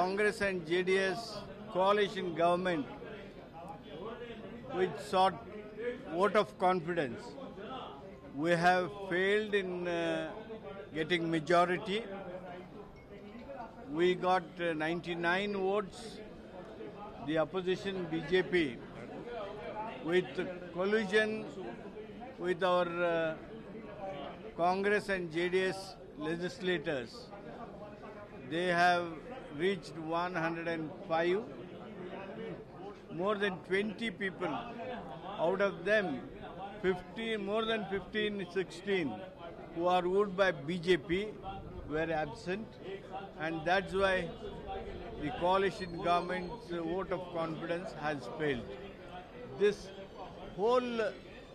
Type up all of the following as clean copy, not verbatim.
Congress and JDS coalition government which sought vote of confidence. We have failed in getting majority. We got 99 votes. The opposition BJP, with collusion with our Congress and JDS legislators, they have reached 105. More than 20 people, out of them 15, more than 15, 16 who are ruled by BJP were absent, and that's why the coalition government's vote of confidence has failed. This whole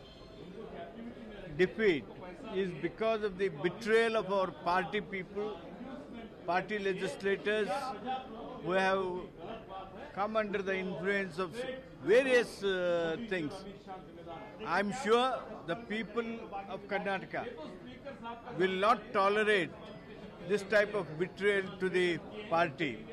defeat is because of the betrayal of our party people, party legislators who have come under the influence of various things. I'm sure the people of Karnataka will not tolerate this type of betrayal to the party.